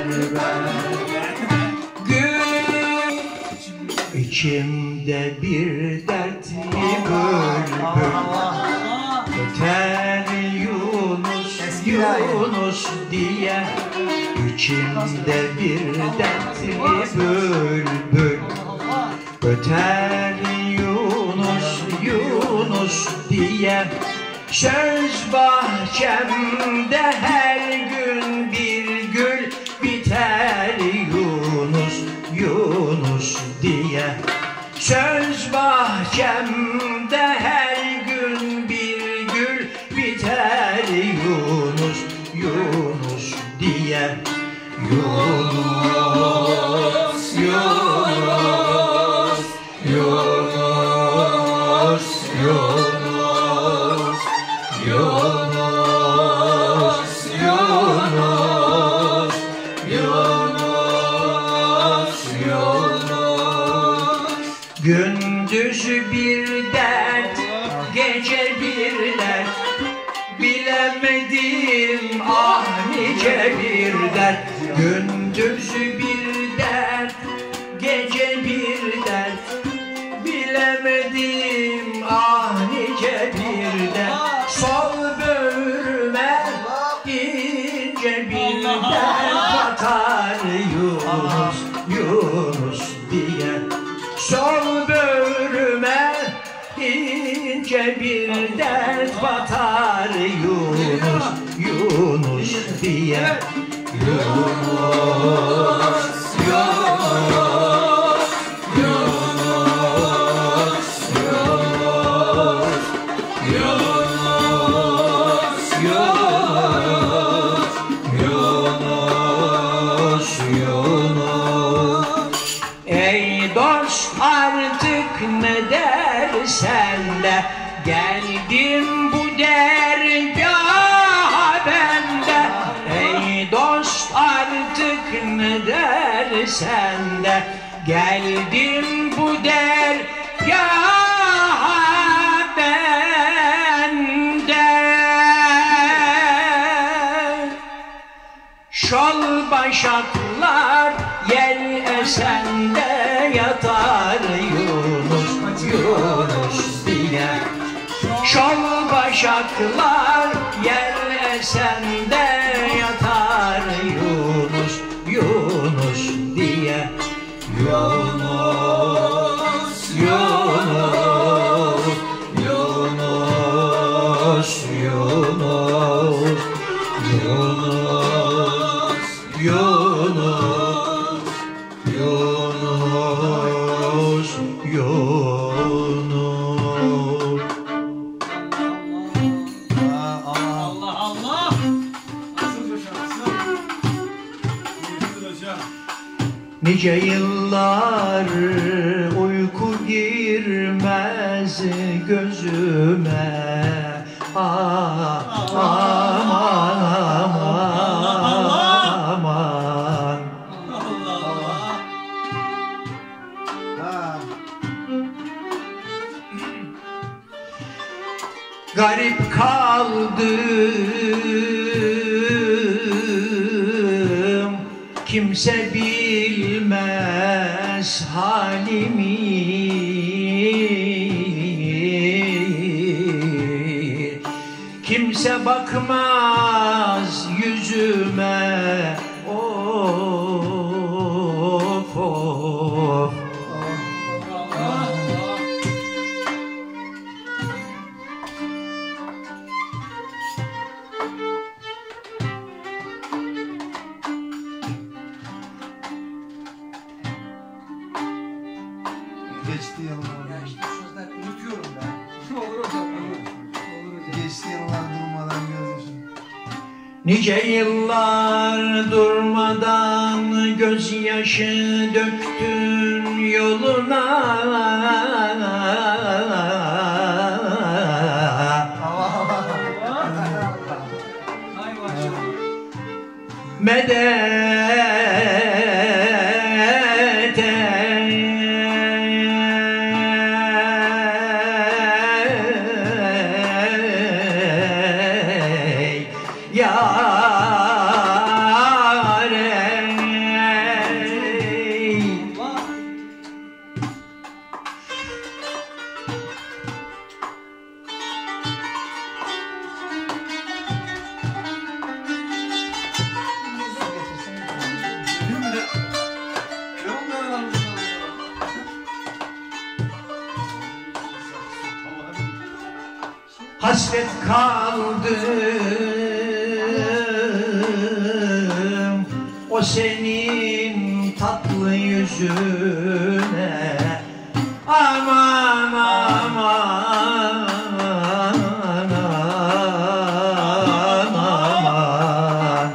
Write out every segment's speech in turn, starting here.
Gün içimde bir dertli bülbül öter Yunus, Yunus diye. İçimde bir dertli bülbül öter Yunus, Yunus diye. Söz bahçemde her gün bir gül biter Yunus, Yunus diye. Söz bahçemde her gün bir gül biter Yunus, Yunus diye. Yunus, Yunus, Yunus, Yunus, Yunus, Yunus, Yunus, Yunus. Gündüz bir dert, gece bir dert, bilemedim ah nice bir dert. Gündüz bir dert, gece bir dert, bilemedim ah nice bir dert. Sol böğrüme ince bir dert batar Yunus, Yunus diye. Sol böğrüme ince bir dert batar Yunus, Yunus diye. Yunus, Yunus, Yunus, Yunus, Yunus, Yunus, Yunus. Ey dost artık ne dersen de, geldim bu dergaha bende. Ey dost artık ne dersen de, geldim bu dergaha bende. Şol başaklar yel esende yatar Yunus, Yunus diye. Şol başaklar yel esende yatar Yunus, Yunus diye. Yunus, Yunus, Yunus, Yunus, Yunus, Yunus, Yunus, Yunus. Allah Allah. Nasıl hocam? Nice yıllar uyku girmez gözüme. Aman aman aman. Garip kaldım, kimse bilmez halimi. Kimse bakmaz yüzüme. Of of. Geçti yıllar. Ya işte sözler unutuyorum ben. Olur hocam, olur. Olur hocam. Geçti yıllar durmadan gözyaşım. Nice yıllar durmadan gözyaşı döktün yoluna. Hay maşallah. Medet ey yâre. hasret kaldım o senin tatlı yüzüne. Aman aman aman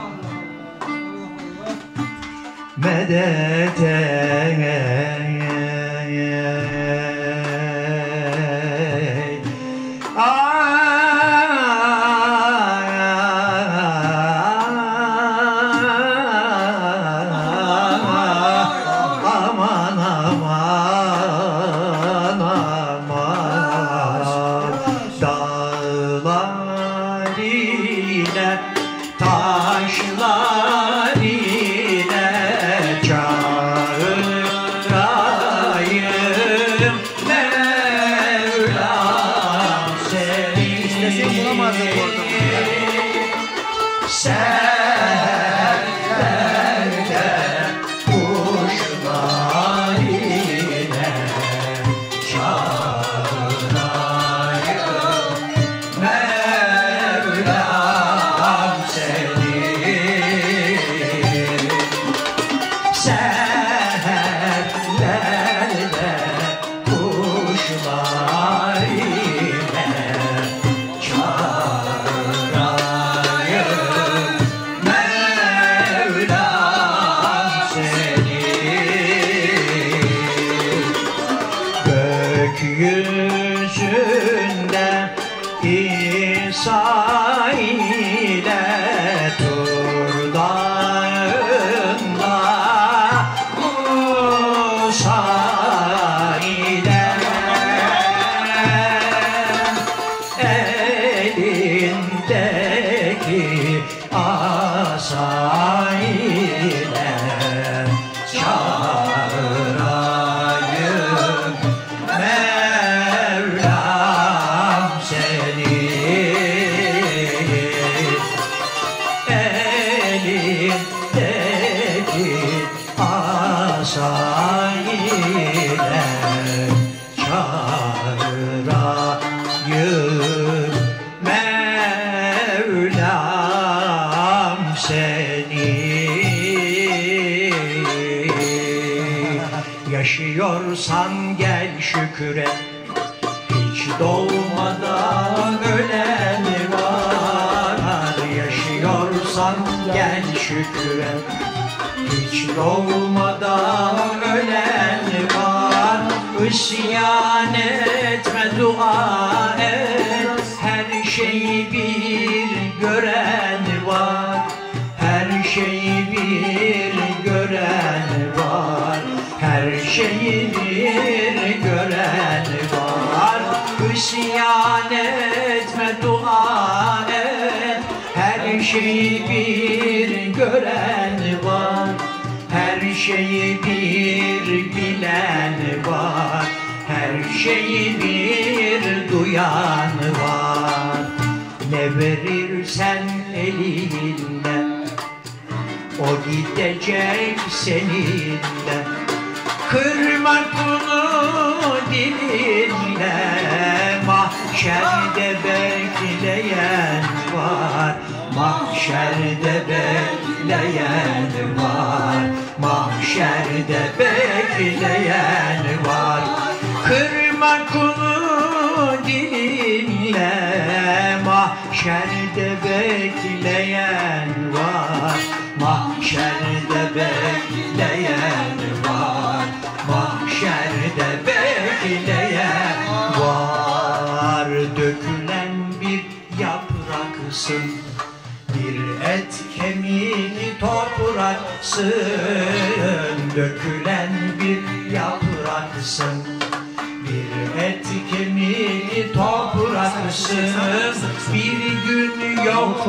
medet taşlar ile çağırayım Mevlam seni. Serlerde kuşlar ile çağırayım Mevlam seni. Serlerde kuşlar ile çağırayım Mevlam seni. Gökyüzünde İsa ile Tur dağında Musa ile elindeki asa ile çağırayım Mevlam seni. Elindeki asa ile çağırayım Mevlam seni. Yaşıyorsan gel şükret, hiç doğmadan ölen var. Yaşıyorsan gel şükret, hiç doğmadan ölen var. İsyan etme, dua et, her şeyi bir gören var. Her şeyi bir gören var. Her şeyi bir gören var. İsyan etme, dua et, her şeyi bir gören var. Her şeyi bir bilen var. Her şeyi bir duyan var. Ne verirsen elinle, o gidecek seninle. Kırma bunu dilinle, mahşerde bekleyen var. Mahşerde bekleyen var. Mahşerde bekleyen var. Kırma bunu dilinle, mahşerde bekleyen var. Mahşerde bekleyen var. Mahşerde bekleyen var. Dökülen bir yapraksın, bir et kemiği topraksın. Dökülen bir yapraksın, bir et kemiği topraksın. Bir gün yok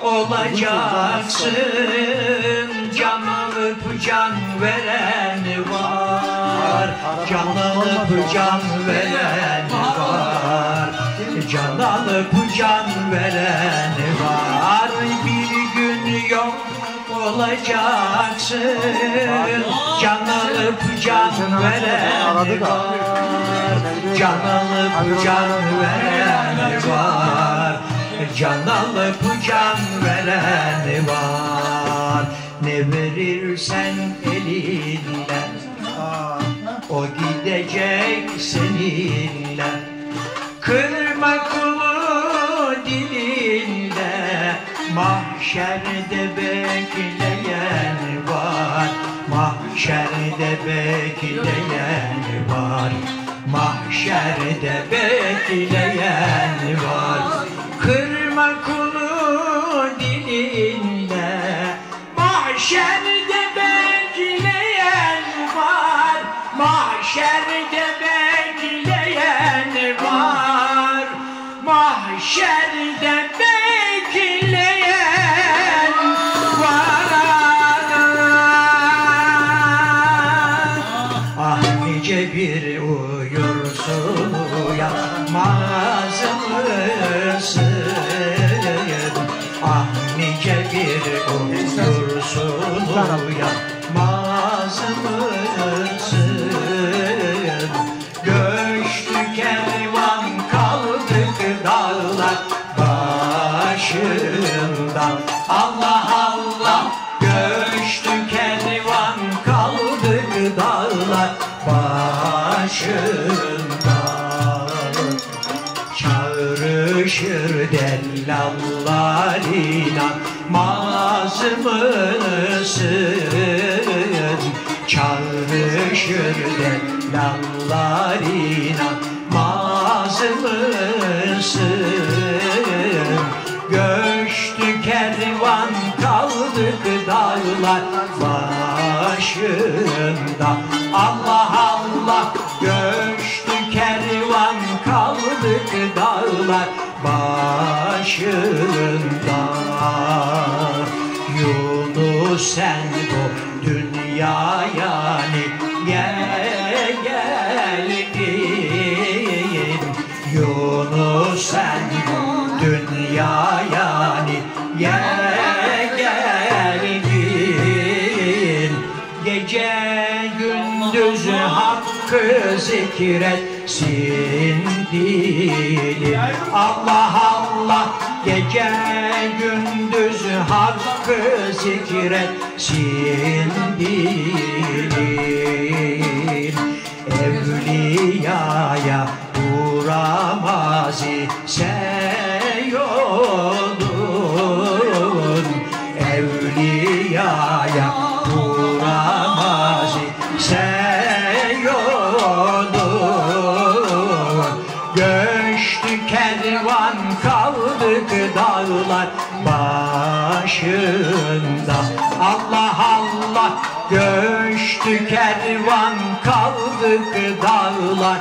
olacaksın. Can alıp can veren var. Can alıp can veren var. Can alıp can veren var. Bir gün yok olacaksın. Can alıp can veren var. Can alıp can veren var. Can alıp can veren var. Ne verirsen elinden o gidecek seninle. Kırma kulu dilinde, mahşerde bekleyen var. Mahşerde bekleyen var. Mahşerde bekleyen var. Kırma kulu dilinde, mahşerde bekleyen var. Mahşerde bekleyen var. Mahşerde bekleyen var. Ah nice bir uyursun uyanmaz mısın? Ah nice bir uyursun uyanmaz mısın? Göçtü kervan kaldık dağlar başında. Allah Allah, göçtü kervan kaldık dağlar başında. Çağrışır dellallar, inanmaz mısın? Çağrışır dellallar, inanmaz mısın? Göçtü kervan kaldık dağlar başında. Allah Allah, göçtü kervan kaldık dağlar başında. Yunus sen bu dünyaya niye geldin? Yunus sen bu dünyaya niye geldin? Gece gündüz hakkı zikretsin dilin. Allah Allah, gece gündüz hakkı zikretsin dilin. Evliyaya uğramaz ise yolun. Evliyaya uğramaz ise yolun. Göçtü kervan kaldık dağlar başında. Allah Allah, göçtü kervan kaldık dağlar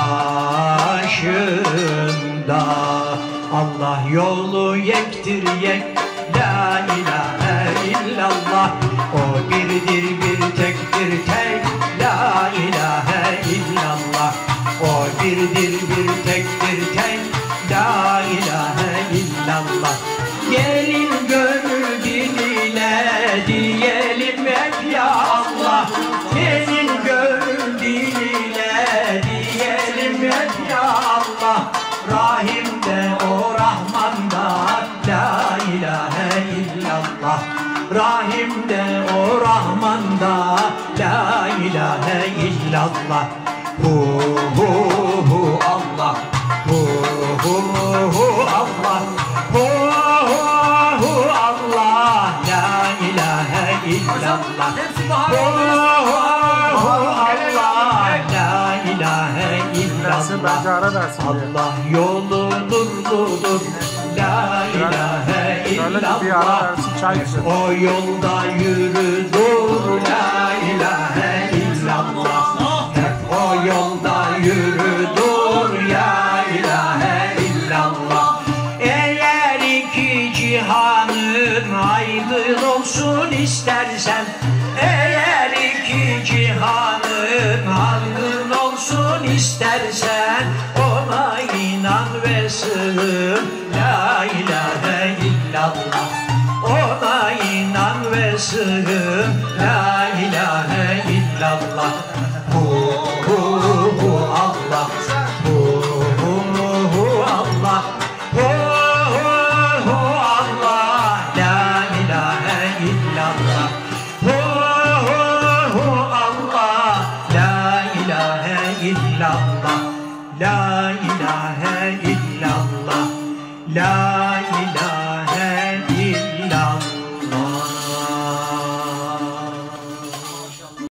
başında. Allah yolu yektir yek, la ilahe illallah. O birdir bir tektir tek, la ilahe illallah. O birdir bir tektir tek, la ilahe illallah. Gelin gönül diline diyelim hep ya Allah. Gelin gönül diline diyelim hep ya Allah. Rahim de o Rahman da, la ilahe illallah. Rahim de o Rahman da, la ilahe illallah. Hu hu hu Allah, hu hu hu Allah, hu hu hu Allah, la ilahe illallah. Hu hu hu Allah, la ilahe illallah. Allah yolu nurludur, la ilahe illallah. O yolda yürüdür, la ilahe illallah. Hep o yolda yürüdür, ya ilahe illallah. Eğer iki cihanın aydın olsun istersen, eğer iki cihanın aydın olsun istersen, ona inan ve sığın, la ilahe illallah. Ona inan ve şarkısım la ilahe illallah. Hu Allah, hu Allah, hu Allah, la ilahe illallah. Hu Allah, la ilahe illallah, la ilahe illallah, la